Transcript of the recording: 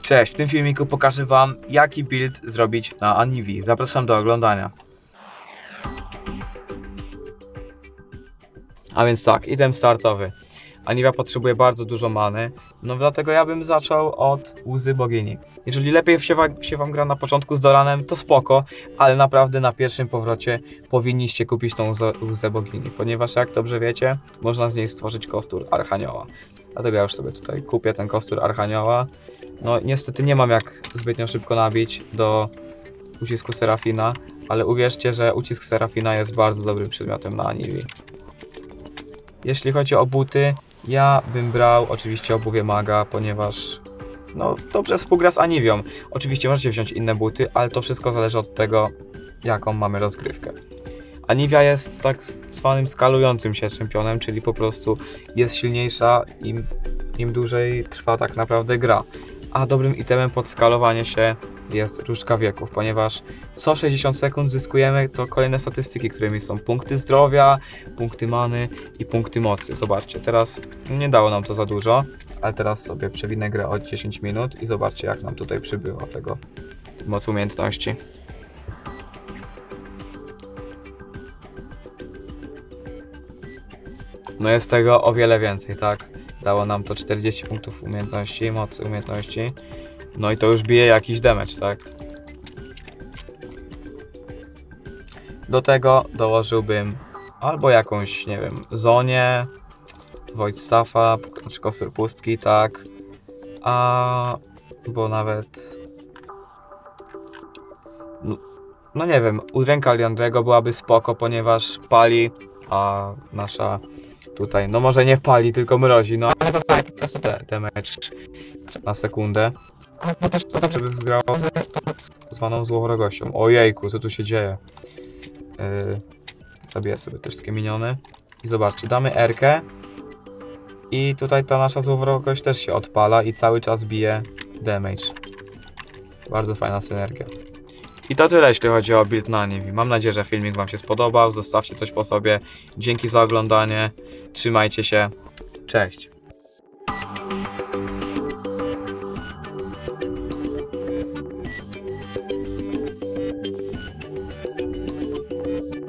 Cześć, w tym filmiku pokażę wam, jaki build zrobić na Anivii. Zapraszam do oglądania. A więc tak, item startowy. Anivia potrzebuje bardzo dużo many, no dlatego ja bym zaczął od łzy bogini. Jeżeli lepiej się wam gra na początku z Doranem, to spoko, ale naprawdę na pierwszym powrocie powinniście kupić tą łzę bogini, ponieważ jak dobrze wiecie, można z niej stworzyć kostur Archanioła. Dlatego ja już sobie tutaj kupię ten kostur Archanioła. No niestety nie mam jak zbytnio szybko nabić do ucisku Serafina, ale uwierzcie, że ucisk Serafina jest bardzo dobrym przedmiotem na Anivii. Jeśli chodzi o buty, ja bym brał oczywiście obuwie maga, ponieważ no dobrze współgra z Anivią. Oczywiście możecie wziąć inne buty, ale to wszystko zależy od tego, jaką mamy rozgrywkę. Anivia jest tak zwanym skalującym się czempionem, czyli po prostu jest silniejsza im dłużej trwa tak naprawdę gra. A dobrym itemem pod skalowanie się jest różdżka wieków, ponieważ co 60 sekund zyskujemy to kolejne statystyki, którymi są punkty zdrowia, punkty many i punkty mocy. Zobaczcie, teraz nie dało nam to za dużo, ale teraz sobie przewinę grę o 10 minut i zobaczcie, jak nam tutaj przybyło tego mocy umiejętności. No jest tego o wiele więcej, tak? Dało nam to 40 punktów umiejętności, mocy umiejętności. No i to już bije jakiś damage, tak? Do tego dołożyłbym albo jakąś, nie wiem, Zonię, Void Staffa, czy kostur pustki, tak? Bo nawet... No nie wiem, ręka Liandry'ego byłaby spoko, ponieważ pali, a nasza tutaj, no może nie pali, tylko mrozi, no ale to daje po prostu damage na sekundę. No też to dobrze by zgrało z zwaną złowrogością. Ojejku, co tu się dzieje? Zabiję sobie te wszystkie miniony. I zobaczcie, damy R-kę. I tutaj ta nasza złowrogość też się odpala i cały czas bije damage. Bardzo fajna synergia. I to tyle, jeśli chodzi o build na Anivii. Mam nadzieję, że filmik wam się spodobał. Zostawcie coś po sobie. Dzięki za oglądanie. Trzymajcie się. Cześć.